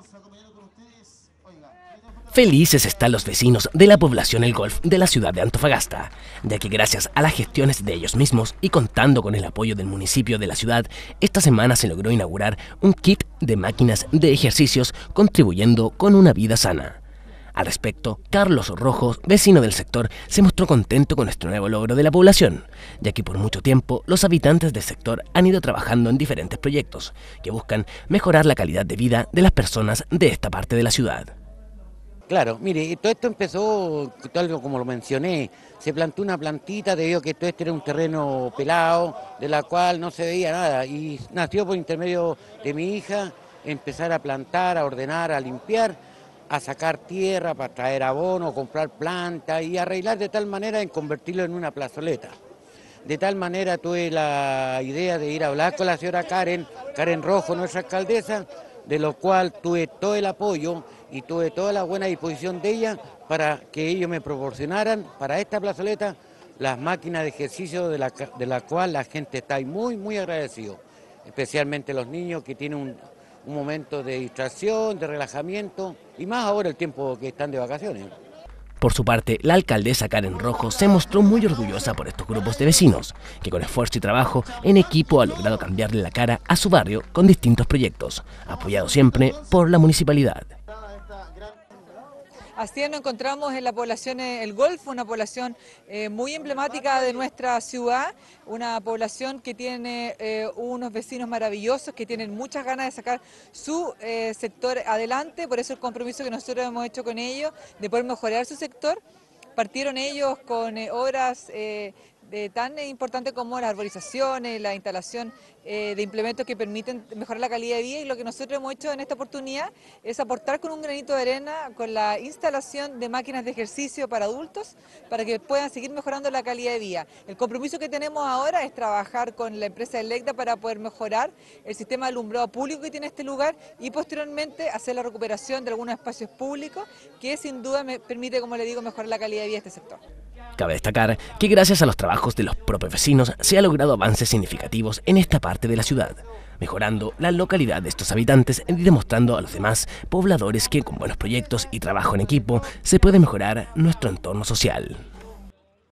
Felices están los vecinos de la población El Golf de la ciudad de Antofagasta, ya que gracias a las gestiones de ellos mismos y contando con el apoyo del municipio de la ciudad, esta semana se logró inaugurar un kit de máquinas de ejercicios contribuyendo con una vida sana. Al respecto, Carlos Rojo, vecino del sector, se mostró contento con este nuevo logro de la población, ya que por mucho tiempo los habitantes del sector han ido trabajando en diferentes proyectos que buscan mejorar la calidad de vida de las personas de esta parte de la ciudad. Claro, mire, todo esto empezó, tal como lo mencioné, se plantó una plantita debido a que todo este era un terreno pelado, de la cual no se veía nada, y nació por intermedio de mi hija empezar a plantar, a ordenar, a limpiar, a sacar tierra para traer abono, comprar plantas y arreglar de tal manera en convertirlo en una plazoleta. De tal manera tuve la idea de ir a hablar con la señora Karen Rojo, nuestra alcaldesa, de lo cual tuve todo el apoyo y tuve toda la buena disposición de ella para que ellos me proporcionaran para esta plazoleta las máquinas de ejercicio de la cual la gente está muy agradecido, especialmente los niños que tienen un momento de distracción, de relajamiento y más ahora el tiempo que están de vacaciones. Por su parte, la alcaldesa Karen Rojo se mostró muy orgullosa por estos grupos de vecinos, que con esfuerzo y trabajo en equipo ha logrado cambiarle la cara a su barrio con distintos proyectos, apoyados siempre por la municipalidad. Así nos encontramos en la población El Golf, una población muy emblemática de nuestra ciudad, una población que tiene unos vecinos maravillosos, que tienen muchas ganas de sacar su sector adelante, por eso el compromiso que nosotros hemos hecho con ellos de poder mejorar su sector. Partieron ellos con obras tan importantes como las arborizaciones, la instalación de implementos que permiten mejorar la calidad de vida, y lo que nosotros hemos hecho en esta oportunidad es aportar con un granito de arena con la instalación de máquinas de ejercicio para adultos para que puedan seguir mejorando la calidad de vida. El compromiso que tenemos ahora es trabajar con la empresa Electa para poder mejorar el sistema de alumbrado público que tiene este lugar y posteriormente hacer la recuperación de algunos espacios públicos que sin duda me permite, como le digo, mejorar la calidad de vida de este sector. Cabe destacar que gracias a los trabajos de los propios vecinos se ha logrado avances significativos en esta parte de la ciudad, mejorando la localidad de estos habitantes y demostrando a los demás pobladores que con buenos proyectos y trabajo en equipo se puede mejorar nuestro entorno social.